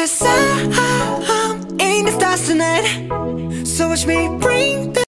'Cause I'm in the stars tonight. So watch me bring the